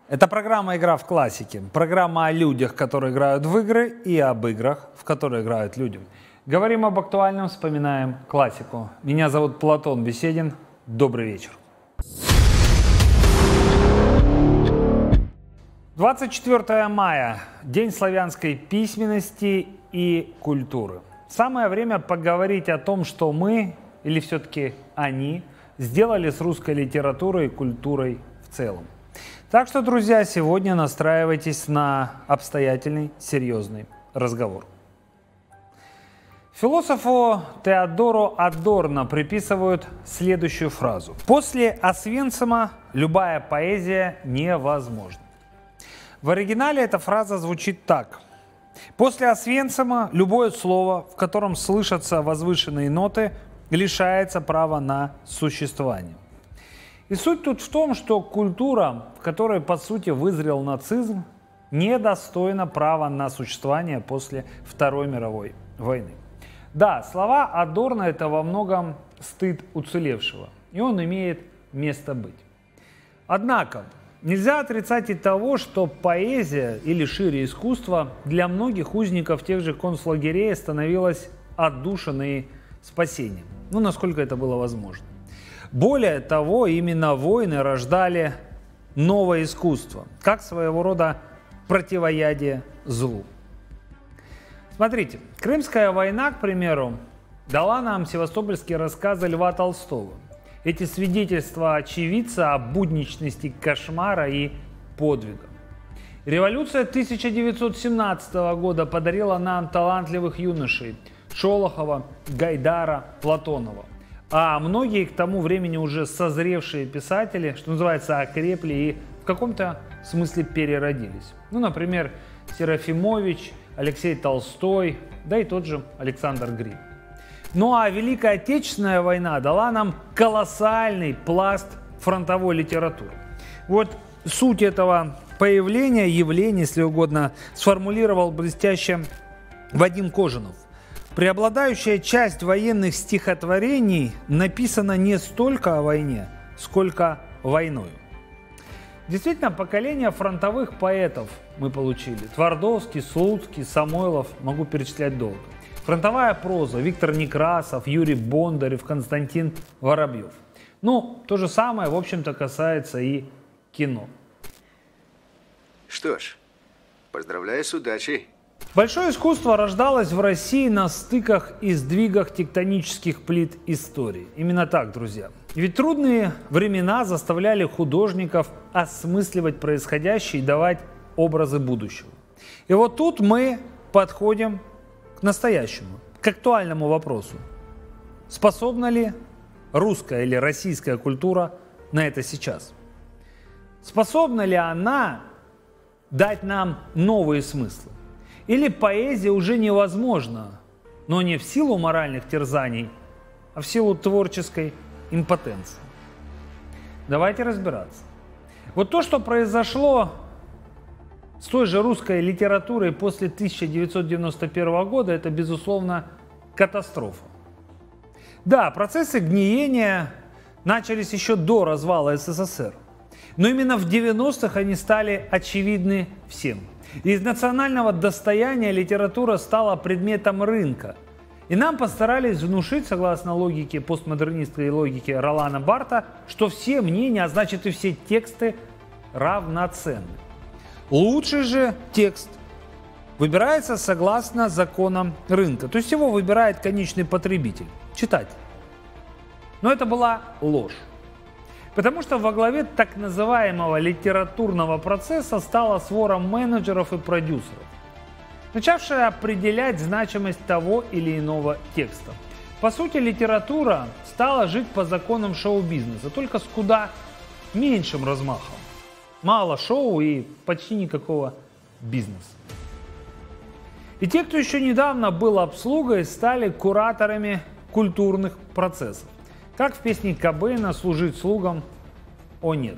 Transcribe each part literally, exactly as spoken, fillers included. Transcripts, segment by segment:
Это программа «Игра в классике». Программа о людях, которые играют в игры, и об играх, в которые играют люди. Говорим об актуальном, вспоминаем классику. Меня зовут Платон Беседин. Добрый вечер. двадцать четвёртое мая. День славянской письменности и культуры. Самое время поговорить о том, что мы, или все-таки они, сделали с русской литературой и культурой в целом. Так что, друзья, сегодня настраивайтесь на обстоятельный, серьезный разговор. Философу Теодору Адорно приписывают следующую фразу. «После Освенцима любая поэзия невозможна». В оригинале эта фраза звучит так. «После Освенцима любое слово, в котором слышатся возвышенные ноты, лишается права на существование». И суть тут в том, что культура, в которой, по сути, вызрел нацизм, недостойна права на существование после Второй мировой войны. Да, слова Адорно – это во многом стыд уцелевшего, и он имеет место быть. Однако, нельзя отрицать и того, что поэзия, или шире искусство, для многих узников тех же концлагерей становилась отдушиной и спасением. Ну, насколько это было возможно. Более того, именно войны рождали новое искусство, как своего рода противоядие злу. Смотрите, Крымская война, к примеру, дала нам севастопольские рассказы Льва Толстого. Эти свидетельства очевидца о будничности кошмара и подвига. Революция тысяча девятьсот семнадцатого года подарила нам талантливых юношей Шолохова, Гайдара, Платонова. А многие к тому времени уже созревшие писатели, что называется, окрепли и в каком-то смысле переродились. Ну, например, Серафимович, Алексей Толстой, да и тот же Александр Грин. Ну а Великая Отечественная война дала нам колоссальный пласт фронтовой литературы. Вот суть этого появления, явления, если угодно, сформулировал блестяще Вадим Кожинов. Преобладающая часть военных стихотворений написана не столько о войне, сколько войною. Действительно, поколение фронтовых поэтов мы получили. Твардовский, Слуцкий, Самойлов, могу перечислять долго. Фронтовая проза, Виктор Некрасов, Юрий Бондарев, Константин Воробьев. Ну, то же самое, в общем-то, касается и кино. Что ж, поздравляю с удачей. Большое искусство рождалось в России на стыках и сдвигах тектонических плит истории. Именно так, друзья. Ведь трудные времена заставляли художников осмысливать происходящее и давать образы будущего. И вот тут мы подходим к настоящему, к актуальному вопросу. Способна ли русская или российская культура на это сейчас? Способна ли она дать нам новые смыслы? Или поэзия уже невозможна, но не в силу моральных терзаний, а в силу творческой импотенции? Давайте разбираться. Вот то, что произошло с той же русской литературой после тысяча девятьсот девяносто первого года, это, безусловно, катастрофа. Да, процессы гниения начались еще до развала СССР, но именно в девяностых они стали очевидны всем. Из национального достояния литература стала предметом рынка. И нам постарались внушить, согласно логике постмодернистской логике Ролана Барта, что все мнения, а значит и все тексты равноценны. Лучший же текст выбирается согласно законам рынка. То есть его выбирает конечный потребитель, читатель. Но это была ложь. Потому что во главе так называемого литературного процесса стала свора менеджеров и продюсеров, начавшая определять значимость того или иного текста. По сути, литература стала жить по законам шоу-бизнеса, только с куда меньшим размахом. Мало шоу и почти никакого бизнеса. И те, кто еще недавно был обслугой, стали кураторами культурных процессов. Как в песне Кобейна «Служить слугам, о нет».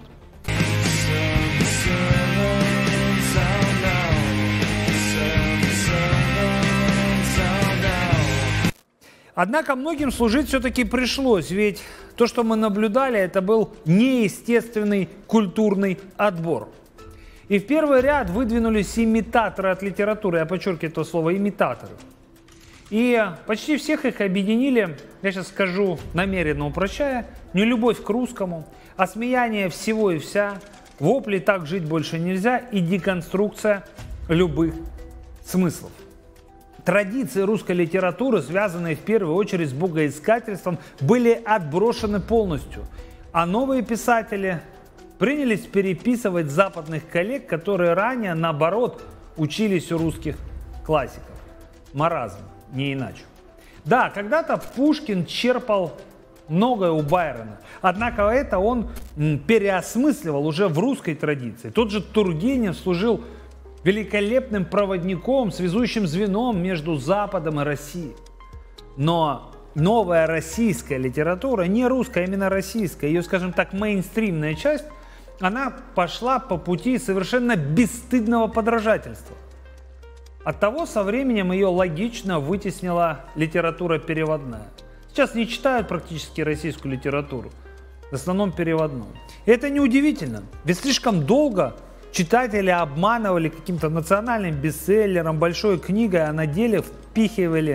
Однако многим служить все-таки пришлось, ведь то, что мы наблюдали, это был неестественный культурный отбор. И в первый ряд выдвинулись имитаторы от литературы, я подчеркиваю это слово, имитаторы. И почти всех их объединили, я сейчас скажу, намеренно упрощая, не любовь к русскому, а смеяние всего и вся, вопли «так жить больше нельзя» и деконструкция любых смыслов. Традиции русской литературы, связанные в первую очередь с богоискательством, были отброшены полностью, а новые писатели принялись переписывать западных коллег, которые ранее, наоборот, учились у русских классиков. Маразм, не иначе. Да, когда-то Пушкин черпал многое у Байрона, однако это он переосмысливал уже в русской традиции. Тот же Тургенев служил великолепным проводником, связующим звеном между Западом и Россией. Но новая российская литература, не русская, а именно российская, ее, скажем так, мейнстримная часть, она пошла по пути совершенно бесстыдного подражательства. Оттого со временем ее логично вытеснила литература переводная. Сейчас не читают практически российскую литературу, в основном переводную. И это неудивительно, ведь слишком долго читатели обманывали каким-то национальным бестселлером, большой книгой, а на деле впихивали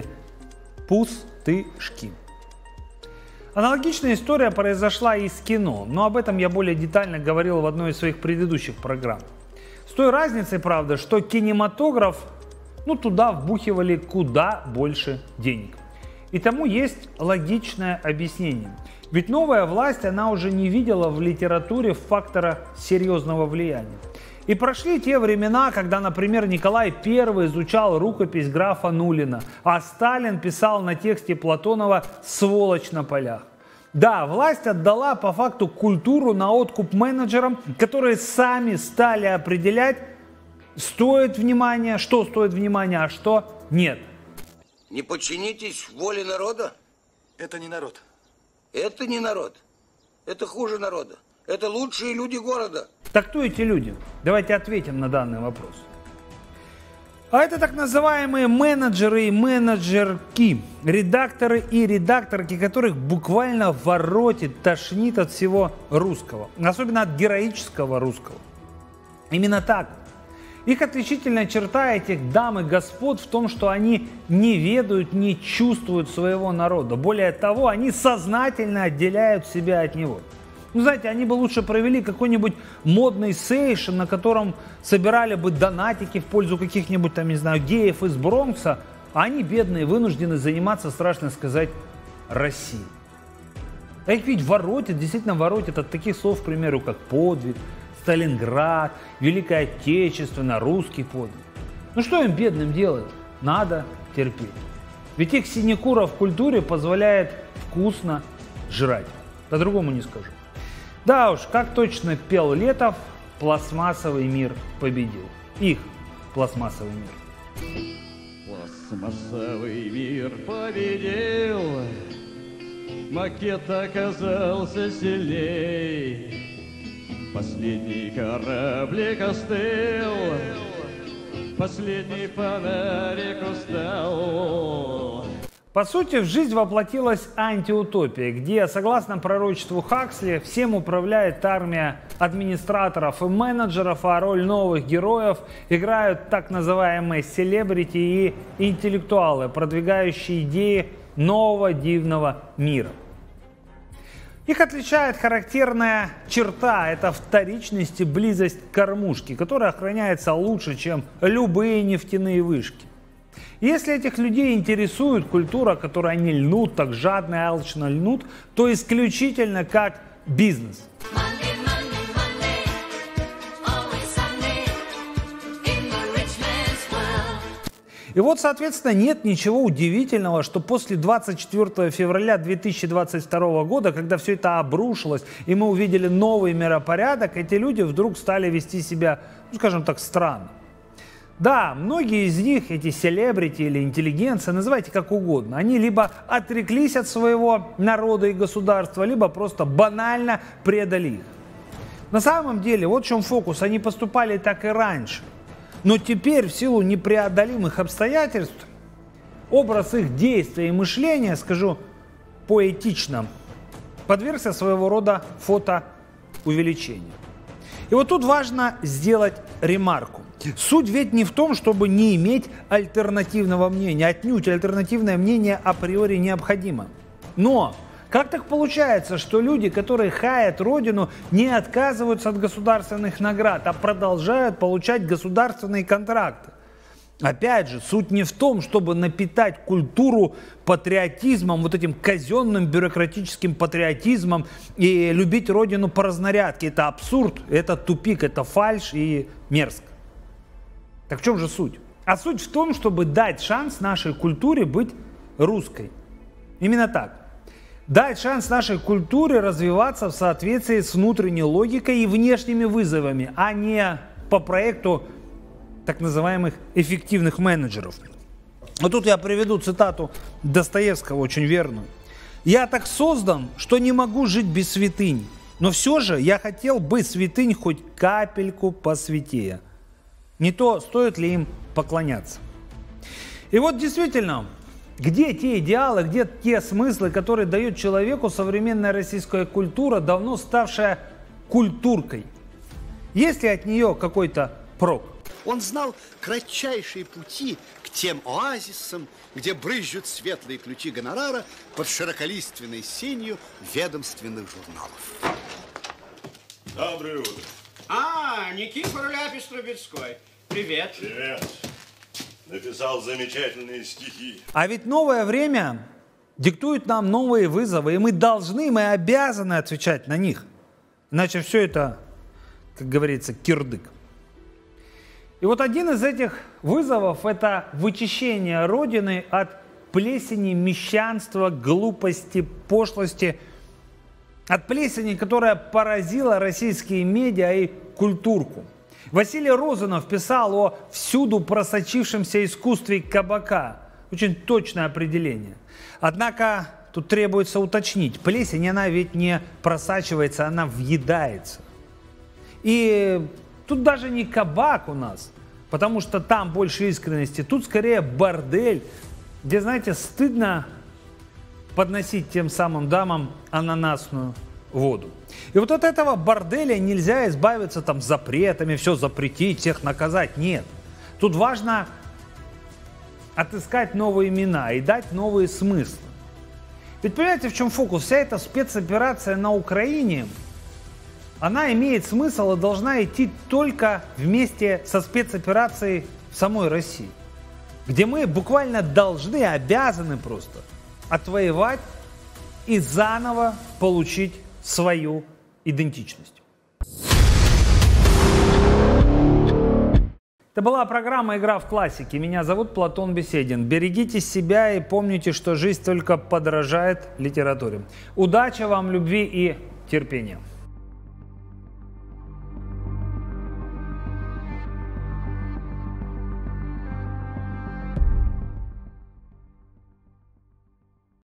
пустышки. Аналогичная история произошла и с кино, но об этом я более детально говорил в одной из своих предыдущих программ. С той разницей, правда, что кинематограф, ну, туда вбухивали куда больше денег. И тому есть логичное объяснение. Ведь новая власть, она уже не видела в литературе фактора серьезного влияния. И прошли те времена, когда, например, Николай Первый изучал рукопись графа Нулина, а Сталин писал на тексте Платонова «сволочь на полях». Да, власть отдала по факту культуру на откуп менеджерам, которые сами стали определять, стоит внимания, что стоит внимания, а что нет. Не подчинитесь воле народа? Это не народ. Это не народ. Это хуже народа. Это лучшие люди города. Так кто эти люди? Давайте ответим на данный вопрос. А это так называемые менеджеры и менеджерки, редакторы и редакторки, которых буквально воротит, тошнит от всего русского, особенно от героического русского. Именно так. Их отличительная черта этих дам и господ в том, что они не ведают, не чувствуют своего народа. Более того, они сознательно отделяют себя от него. Ну, знаете, они бы лучше провели какой-нибудь модный сейшн, на котором собирали бы донатики в пользу каких-нибудь, там, не знаю, геев из Бронкса, а они, бедные, вынуждены заниматься, страшно сказать, Россией. А их ведь воротит, действительно воротит от таких слов, к примеру, как подвиг, Сталинград, Великая Отечественная, русский подвиг. Ну что им, бедным, делать? Надо терпеть. Ведь их синекура в культуре позволяет вкусно жрать. По-другому не скажу. Да уж, как точно пел Летов, пластмассовый мир победил. Их пластмассовый мир. Пластмассовый мир победил, макет оказался сильней. Последний кораблик остыл, последний фонарик устал. По сути, в жизнь воплотилась антиутопия, где, согласно пророчеству Хаксли, всем управляет армия администраторов и менеджеров, а роль новых героев играют так называемые селебрити и интеллектуалы, продвигающие идеи нового дивного мира. Их отличает характерная черта – это вторичность и близость к кормушке, которая охраняется лучше, чем любые нефтяные вышки. Если этих людей интересует культура, которой они льнут, так жадно и алчно льнут, то исключительно как бизнес. И вот, соответственно, нет ничего удивительного, что после двадцать четвёртого февраля две тысячи двадцать второго года, когда все это обрушилось, и мы увидели новый миропорядок, эти люди вдруг стали вести себя, ну, скажем так, странно. Да, многие из них, эти селебрити или интеллигенция, называйте как угодно, они либо отреклись от своего народа и государства, либо просто банально предали их. На самом деле, вот в чем фокус, они поступали так и раньше. Но теперь, в силу непреодолимых обстоятельств, образ их действия и мышления, скажу поэтично, подвергся своего рода фотоувеличению. И вот тут важно сделать ремарку. Суть ведь не в том, чтобы не иметь альтернативного мнения. Отнюдь альтернативное мнение априори необходимо. Но как так получается, что люди, которые хаят Родину, не отказываются от государственных наград, а продолжают получать государственные контракты? Опять же, суть не в том, чтобы напитать культуру патриотизмом, вот этим казенным бюрократическим патриотизмом и любить Родину по разнарядке. Это абсурд, это тупик, это фальшь и мерзко. Так в чем же суть? А суть в том, чтобы дать шанс нашей культуре быть русской. Именно так. Дать шанс нашей культуре развиваться в соответствии с внутренней логикой и внешними вызовами, а не по проекту так называемых эффективных менеджеров. Вот тут я приведу цитату Достоевского, очень верную. «Я так создан, что не могу жить без святынь, но все же я хотел бы святынь хоть капельку посвятее. Не то, стоит ли им поклоняться». И вот действительно, где те идеалы, где те смыслы, которые дает человеку современная российская культура, давно ставшая культуркой? Есть ли от нее какой-то прок? Он знал кратчайшие пути к тем оазисам, где брызжут светлые ключи гонорара под широколиственной сенью ведомственных журналов. Доброе утро. А, Никифор Ляпис-Трубецкой. Привет. Привет. Написал замечательные стихи. А ведь новое время диктует нам новые вызовы, и мы должны, мы обязаны отвечать на них. Иначе все это, как говорится, кирдык. И вот один из этих вызовов – это вычищение Родины от плесени мещанства, глупости, пошлости, от плесени, которая поразила российские медиа и культурку. Василий Розанов писал о всюду просочившемся искусстве кабака. Очень точное определение. Однако тут требуется уточнить. Плесень, она ведь не просачивается, она въедается. И тут даже не кабак у нас, потому что там больше искренности. Тут скорее бордель, где, знаете, стыдно подносить тем самым дамам ананасную воду. И вот от этого борделя нельзя избавиться там запретами, все запретить, всех наказать. Нет. Тут важно отыскать новые имена и дать новые смыслы. Ведь понимаете, в чем фокус? Вся эта спецоперация на Украине, она имеет смысл и должна идти только вместе со спецоперацией в самой России, где мы буквально должны, обязаны просто отвоевать и заново получить свою идентичность. Это была программа «Игра в классике». Меня зовут Платон Беседин. Берегите себя и помните, что жизнь только подражает литературе. Удачи вам, любви и терпения.